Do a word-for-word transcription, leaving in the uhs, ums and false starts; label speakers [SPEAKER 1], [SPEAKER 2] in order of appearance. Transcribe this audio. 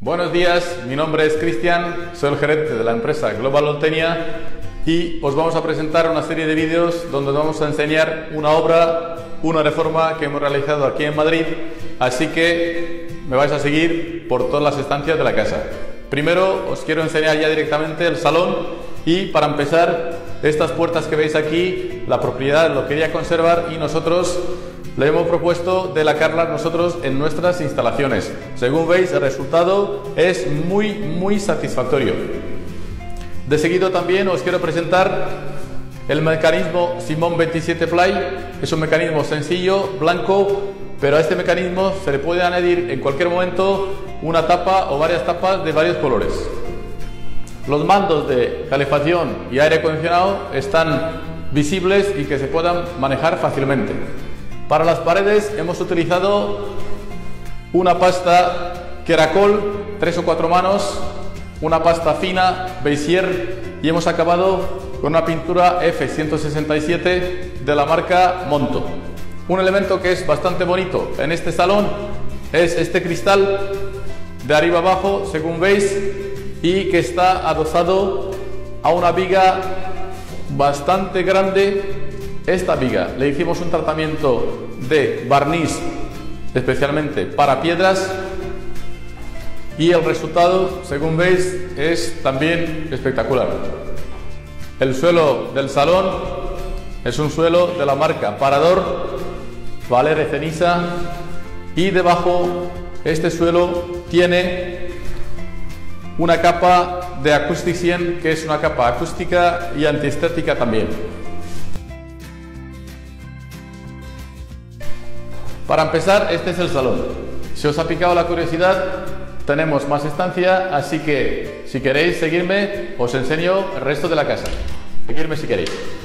[SPEAKER 1] Buenos días, mi nombre es Cristian, soy el gerente de la empresa Global Oltenia y os vamos a presentar una serie de vídeos donde vamos a enseñar una obra, una reforma que hemos realizado aquí en Madrid, así que me vais a seguir por todas las estancias de la casa. Primero os quiero enseñar ya directamente el salón y para empezar, estas puertas que veis aquí, la propiedad lo quería conservar y nosotros le hemos propuesto delacarlas nosotros en nuestras instalaciones. Según veis, el resultado es muy, muy satisfactorio. De seguido también os quiero presentar el mecanismo Simon veintisiete Fly. Es un mecanismo sencillo, blanco, pero a este mecanismo se le puede añadir en cualquier momento una tapa o varias tapas de varios colores. Los mandos de calefacción y aire acondicionado están visibles y que se puedan manejar fácilmente. Para las paredes hemos utilizado una pasta Keracol, tres o cuatro manos, una pasta fina Bezier y hemos acabado con una pintura F ciento sesenta y siete de la marca Monto. Un elemento que es bastante bonito en este salón es este cristal de arriba abajo, según veis, y que está adosado a una viga bastante grande. Esta viga le hicimos un tratamiento de barniz especialmente para piedras y el resultado, según veis, es también espectacular. El suelo del salón es un suelo de la marca Parador, Valere Ceniza, y debajo este suelo tiene una capa de Acoustic cien, que es una capa acústica y antiestética también. Para empezar, este es el salón. Si os ha picado la curiosidad, tenemos más estancia, así que si queréis seguirme, os enseño el resto de la casa. Seguidme si queréis.